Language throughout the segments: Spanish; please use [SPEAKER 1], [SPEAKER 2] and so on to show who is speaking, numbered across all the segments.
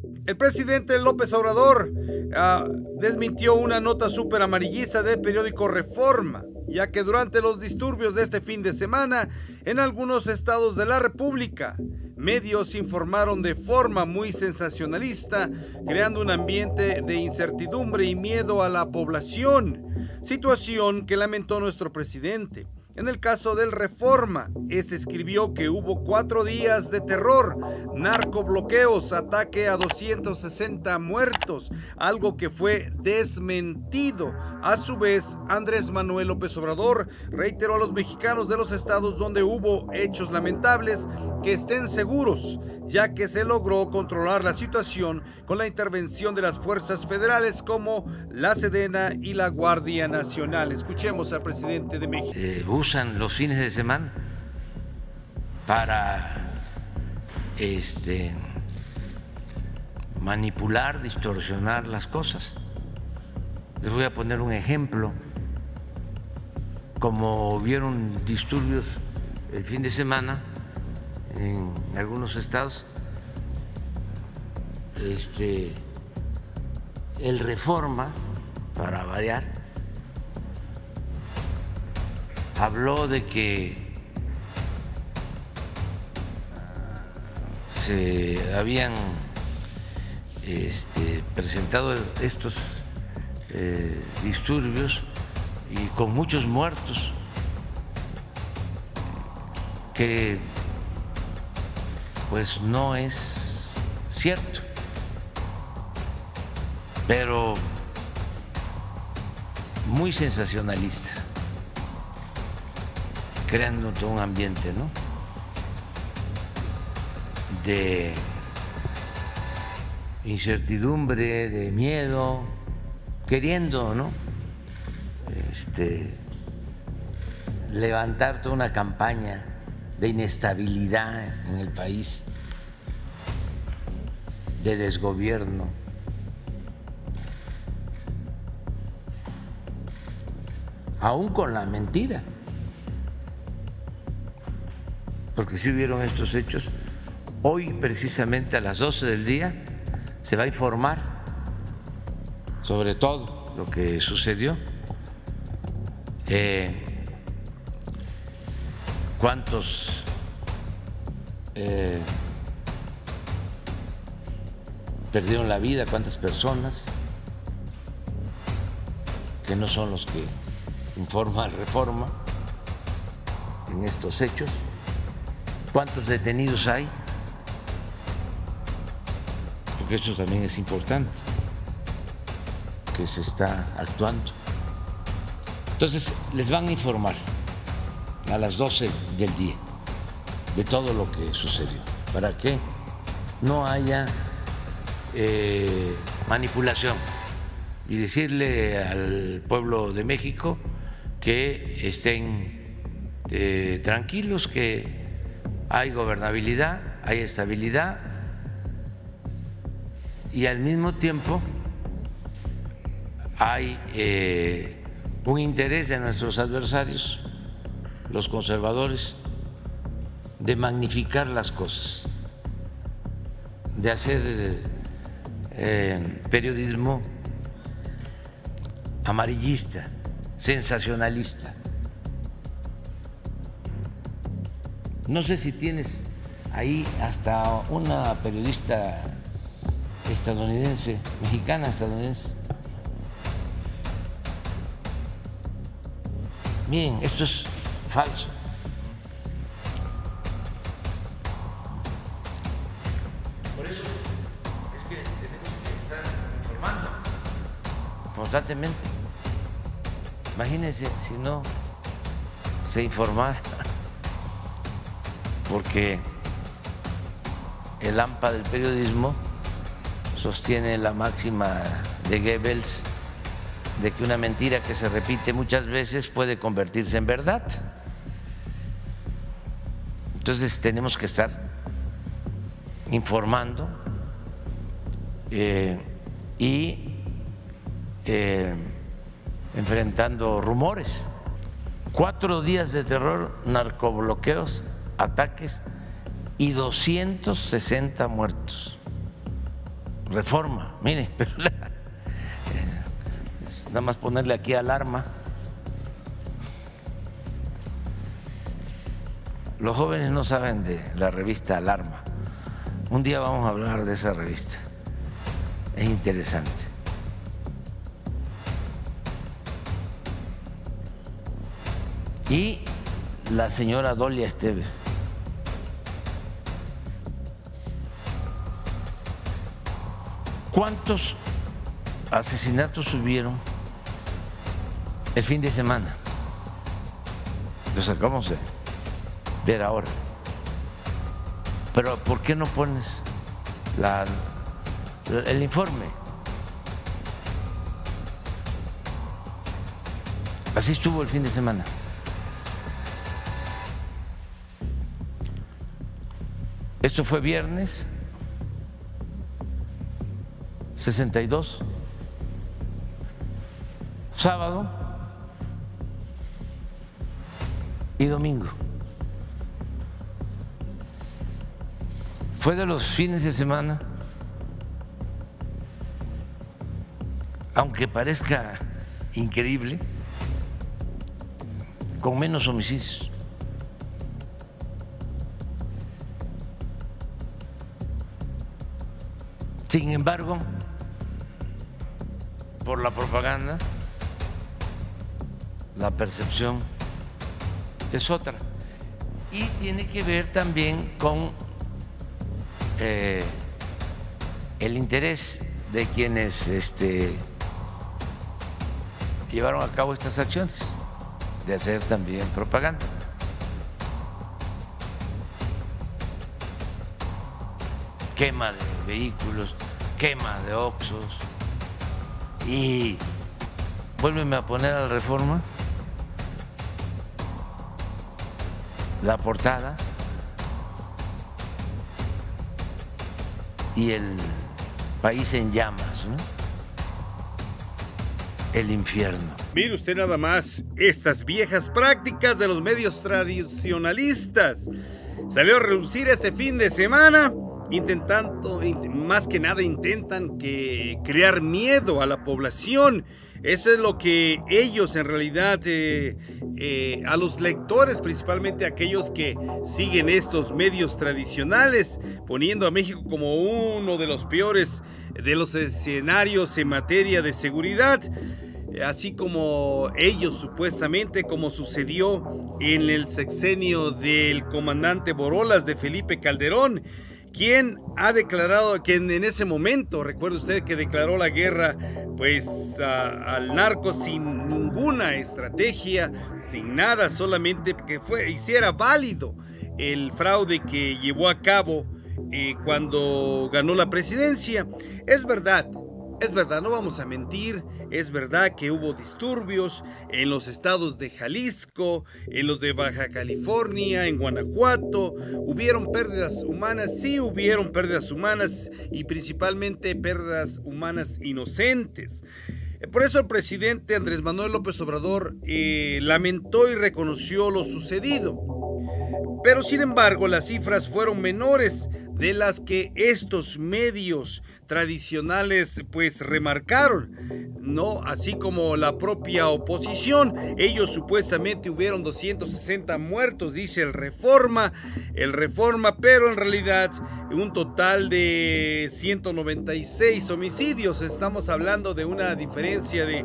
[SPEAKER 1] El presidente López Obrador desmintió una nota súper amarillista del periódico Reforma, ya que durante los disturbios de este fin de semana, en algunos estados de la República, medios informaron de forma muy sensacionalista, creando un ambiente de incertidumbre y miedo a la población, situación que lamentó nuestro presidente. En el caso del Reforma, se escribió que hubo 4 días de terror, narcobloqueos, ataque a 260 muertos, algo que fue desmentido. A su vez, Andrés Manuel López Obrador reiteró a los mexicanos de los estados donde hubo hechos lamentables que estén seguros, ya que se logró controlar la situación con la intervención de las fuerzas federales como la Sedena y la Guardia Nacional. Escuchemos al presidente de México.
[SPEAKER 2] Usan los fines de semana para manipular, distorsionar las cosas. Les voy a poner un ejemplo. Como hubieron disturbios el fin de semana en algunos estados, el Reforma, para variar, habló de que se habían presentado estos disturbios y con muchos muertos, que pues no es cierto, pero muy sensacionalista, creando todo un ambiente, ¿no?, de incertidumbre, de miedo, queriendo, ¿no?, levantar toda una campaña de inestabilidad en el país, de desgobierno. Aún con la mentira, porque si hubieron estos hechos. Hoy, precisamente a las 12 del día, se va a informar sobre todo lo que sucedió, cuántos perdieron la vida, cuántas personas, que no son los que informa el Reforma en estos hechos, cuántos detenidos hay, porque eso también es importante, que se está actuando. Entonces les van a informar a las 12 del día de todo lo que sucedió, para que no haya manipulación, y decirle al pueblo de México que estén tranquilos, que hay gobernabilidad, hay estabilidad, y al mismo tiempo hay un interés de nuestros adversarios, los conservadores, de magnificar las cosas, de hacer periodismo amarillista, sensacionalista. No sé si tienes ahí hasta una periodista estadounidense, mexicana estadounidense. Miren, esto es falso. Por eso es que tenemos que estar informando constantemente. Imagínense si no se informara, porque el AMPA del periodismo sostiene la máxima de Goebbels de que una mentira que se repite muchas veces puede convertirse en verdad. Entonces tenemos que estar informando y enfrentando rumores. 4 días de terror, narcobloqueos, ataques y 260 muertos. Reforma, mire, pero nada más ponerle aquí alarma. Los jóvenes no saben de la revista Alarma. Un día vamos a hablar de esa revista. Es interesante. Y la señora Dolia Esteves. ¿Cuántos asesinatos hubieron el fin de semana? Los acabamos de ver ahora. Pero ¿por qué no pones el informe? Así estuvo el fin de semana. Esto fue viernes, 62, sábado y domingo. Fue de los fines de semana, aunque parezca increíble, con menos homicidios. Sin embargo, por la propaganda, la percepción es otra. Y tiene que ver también con el interés de quienes llevaron a cabo estas acciones, de hacer también propaganda. Quema de vehículos, quema de Oxxos, y vuélveme a poner a la Reforma la portada y el país en llamas, ¿no? El infierno.
[SPEAKER 1] Mire usted nada más estas viejas prácticas de los medios tradicionalistas. Salió a reducir este fin de semana intentando, más que nada intentan crear miedo a la población. Eso es lo que ellos en realidad, a los lectores, principalmente aquellos que siguen estos medios tradicionales, poniendo a México como uno de los peores de los escenarios en materia de seguridad, así como ellos supuestamente, como sucedió en el sexenio del comandante Borolas de Felipe Calderón, quien ha declarado que en ese momento, recuerde usted que declaró la guerra pues al narco sin ninguna estrategia, sin nada, solamente que hiciera válido el fraude que llevó a cabo cuando ganó la presidencia. Es verdad, no vamos a mentir, es verdad que hubo disturbios en los estados de Jalisco, en los de Baja California, en Guanajuato. ¿Hubieron pérdidas humanas? Sí, hubieron pérdidas humanas, y principalmente pérdidas humanas inocentes. Por eso el presidente Andrés Manuel López Obrador lamentó y reconoció lo sucedido. Pero sin embargo, las cifras fueron menores de las que estos medios tradicionales pues remarcaron, ¿no? Así como la propia oposición. Ellos supuestamente hubieron 260 muertos, dice el Reforma, pero en realidad un total de 196 homicidios. Estamos hablando de una diferencia de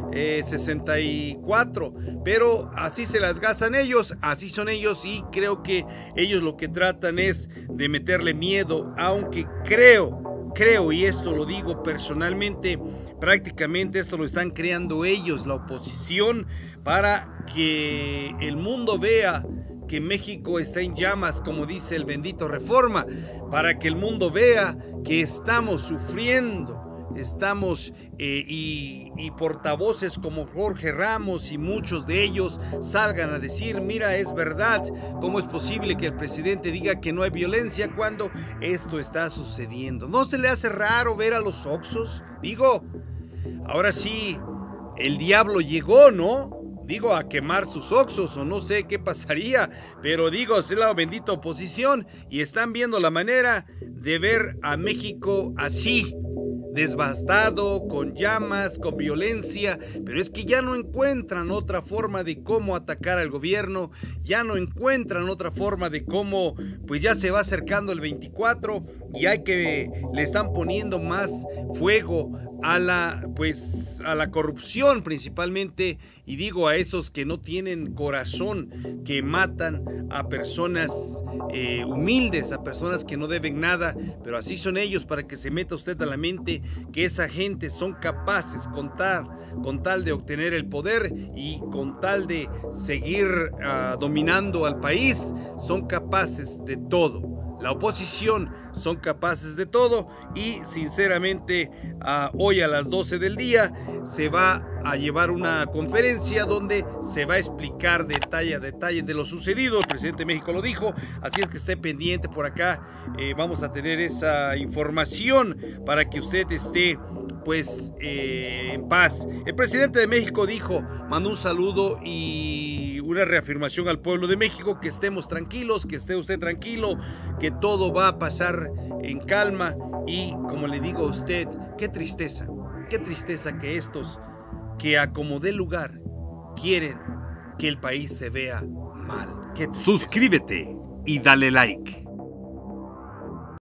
[SPEAKER 1] 64, pero así se las gastan ellos, así son ellos, y creo que ellos lo que tratan es de meterle miedo, aunque creo, y esto lo digo personalmente, prácticamente esto lo están creando ellos, la oposición, para que el mundo vea que México está en llamas, como dice el bendito Reforma, para que el mundo vea que estamos sufriendo. Estamos y portavoces como Jorge Ramos y muchos de ellos salgan a decir: mira, es verdad, ¿cómo es posible que el presidente diga que no hay violencia cuando esto está sucediendo? ¿No se le hace raro ver a los Oxxos? Digo, ahora sí, el diablo llegó, ¿no? Digo, a quemar sus Oxxos, o no sé qué pasaría, pero digo, es la bendita oposición y están viendo la manera de ver a México así, devastado, con llamas, con violencia, pero es que ya no encuentran otra forma de cómo atacar al gobierno, ya no encuentran otra forma de cómo, pues ya se va acercando el 24 y le están poniendo más fuego a la corrupción principalmente, y digo a esos que no tienen corazón, que matan a personas humildes, a personas que no deben nada, pero así son ellos, para que se meta usted a la mente que esa gente son capaces con tal de obtener el poder y con tal de seguir dominando al país, son capaces de todo. La oposición son capaces de todo y sinceramente hoy a las 12 del día se va a llevar una conferencia donde se va a explicar detalle a detalle de lo sucedido. El presidente de México lo dijo, así es que esté pendiente por acá. Vamos a tener esa información para que usted esté pues en paz. El presidente de México mandó un saludo y una reafirmación al pueblo de México, que estemos tranquilos, que esté usted tranquilo, que todo va a pasar en calma. Y como le digo a usted, qué tristeza que estos que a como dé lugar quieren que el país se vea mal.
[SPEAKER 3] Suscríbete y dale like.